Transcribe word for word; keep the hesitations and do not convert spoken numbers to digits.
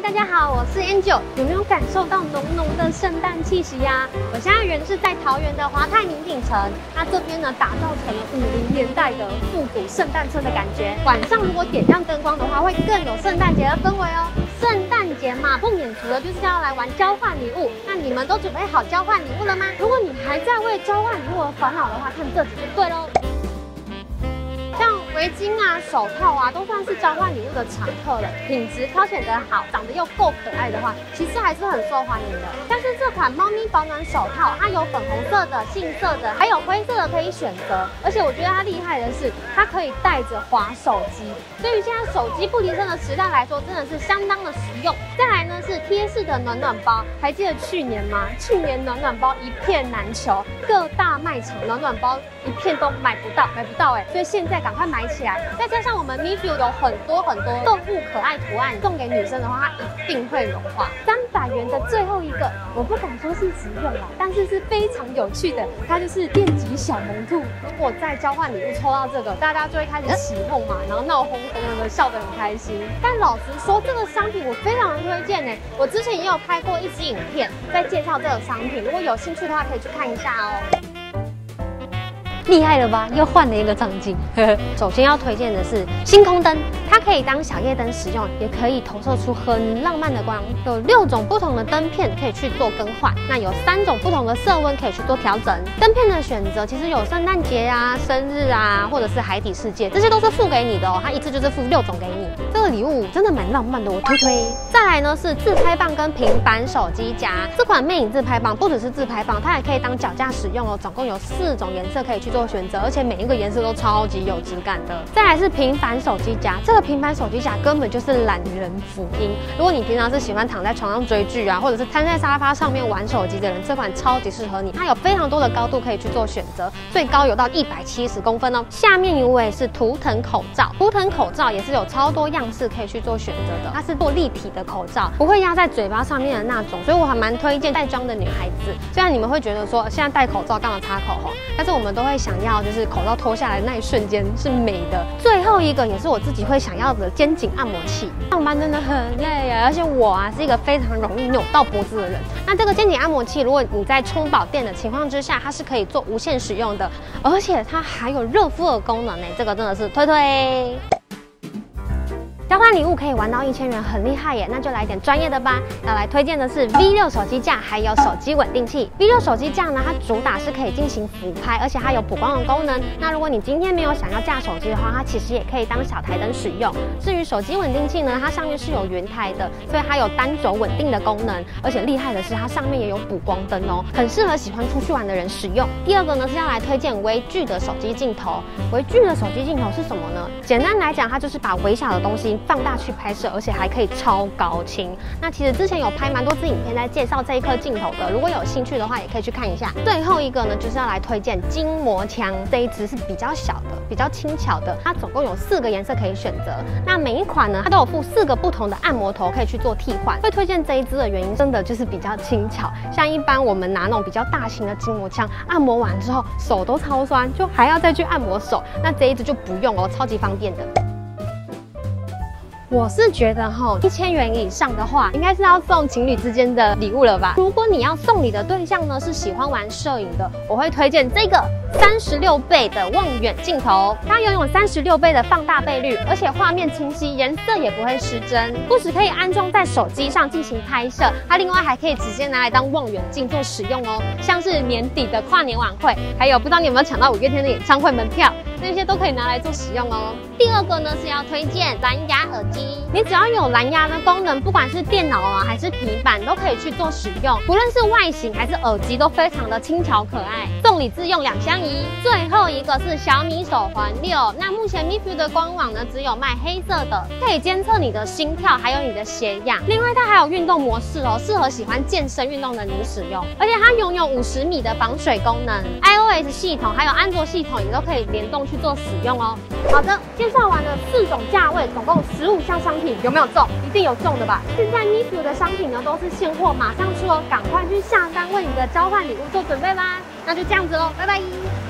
大家好，我是 Angel。有没有感受到浓浓的圣诞气息呀？我现在人是在桃园的华泰名品城，它这边呢打造成了五零年代的复古圣诞车的感觉。晚上如果点亮灯光的话，会更有圣诞节的氛围哦。圣诞节嘛，不免除了就是要来玩交换礼物。那你们都准备好交换礼物了吗？如果你还在为交换礼物而烦恼的话，看这集就对喽。 围巾啊、手套啊，都算是交换礼物的常客了。品质挑选得好，长得又够可爱的话，其实还是很受欢迎的。像是这款猫咪保暖手套，它有粉红色的、杏色的，还有灰色的可以选择。而且我觉得它厉害的是，它可以带着滑手机。对于现在手机不离身的时代来说，真的是相当的实用。再来呢是贴式的暖暖包，还记得去年吗？去年暖暖包一片难求，各大卖场暖暖包一片都买不到，买不到哎、欸，所以现在赶快买起来。再加上我们 Mifu 有很多很多动物可爱图案，送给女生的话，它一定会融化。三百元的最后一个，我不敢说是实用啦，但是是非常有趣的，它就是电击小萌兔。如果在交换礼物抽到这个，大家就会开始起哄嘛，然后闹哄哄的，笑得很开心。但老实说，这个商品我非常的推荐哎，我之前也有拍过一支影片在介绍这个商品，如果有兴趣的话，可以去看一下哦。 厉害了吧？又换了一个场景。首先要推荐的是星空灯，它可以当小夜灯使用，也可以投射出很浪漫的光。有六种不同的灯片可以去做更换，那有三种不同的色温可以去做调整。灯片的选择其实有圣诞节啊、生日啊，或者是海底世界，这些都是附给你的哦。它一次就是附六种给你。这个礼物真的蛮浪漫的，我推推。再来呢是自拍棒跟平板手机夹，这款魅影自拍棒不只是自拍棒，它也可以当脚架使用哦。总共有四种颜色可以去做选择，而且每一个颜色都超级有质感的。再来是平板手机夹，这个平板手机夹根本就是懒人福音。如果你平常是喜欢躺在床上追剧啊，或者是瘫在沙发上面玩手机的人，这款超级适合你。它有非常多的高度可以去做选择，最高有到一百七十公分哦。下面一位是图腾口罩，图腾口罩也是有超多样式可以去做选择的。它是做立体的口罩，不会压在嘴巴上面的那种，所以我还蛮推荐带妆的女孩子。虽然你们会觉得说现在戴口罩干嘛擦口红，但是我们都会想要就是口罩脱下来的那一瞬间是美的。最后一个也是我自己会想要的肩颈按摩器。上班真的很累啊，而且我啊是一个非常容易扭到脖子的人。那这个肩颈按摩器，如果你在充饱电的情况之下，它是可以做无线使用的，而且它还有热敷的功能呢，这个真的是推推。 交换礼物可以玩到一千元，很厉害耶！那就来点专业的吧。要来推荐的是 V 六手机架，还有手机稳定器。V 六手机架呢，它主打是可以进行俯拍，而且它有补光的功能。那如果你今天没有想要架手机的话，它其实也可以当小台灯使用。至于手机稳定器呢，它上面是有云台的，所以它有单轴稳定的功能。而且厉害的是，它上面也有补光灯哦，很适合喜欢出去玩的人使用。第二个呢是要来推荐微距的手机镜头。微距的手机镜头是什么呢？简单来讲，它就是把微小的东西 放大去拍摄，而且还可以超高清。那其实之前有拍蛮多支影片在介绍这一颗镜头的，如果有兴趣的话，也可以去看一下。最后一个呢，就是要来推荐筋膜枪，这一支是比较小的，比较轻巧的。它总共有四个颜色可以选择。那每一款呢，它都有附四个不同的按摩头可以去做替换。会推荐这一支的原因，真的就是比较轻巧。像一般我们拿那种比较大型的筋膜枪，按摩完之后手都超酸，就还要再去按摩手。那这一支就不用哦，超级方便的。 我是觉得哈，一千元以上的话，应该是要送情侣之间的礼物了吧？如果你要送礼的对象呢是喜欢玩摄影的，我会推荐这个三十六倍的望远镜头，它拥有三十六倍的放大倍率，而且画面清晰，颜色也不会失真。不只可以安装在手机上进行拍摄，它另外还可以直接拿来当望远镜做使用哦。像是年底的跨年晚会，还有不知道你有没有抢到五月天的演唱会门票，那些都可以拿来做使用哦。第二个呢是要推荐蓝牙耳机。 你只要有蓝牙的功能，不管是电脑啊还是平板，都可以去做使用。不论是外形还是耳机，都非常的轻巧可爱。送礼自用两相宜。最后一个是小米手环六，那目前 Mifu 的官网呢只有卖黑色的，可以监测你的心跳还有你的血氧。另外它还有运动模式哦，适合喜欢健身运动的你使用。而且它拥有五十米的防水功能 ，iOS 系统还有安卓系统也都可以联动去做使用哦。好的，介绍完了四种价位，总共十五项商品，有没有中？一定有中的吧？现在 Mifu 的商品呢都是现货，马上出哦，赶快去下单为你的交换礼物做准备吧。那就这样子喽，拜拜。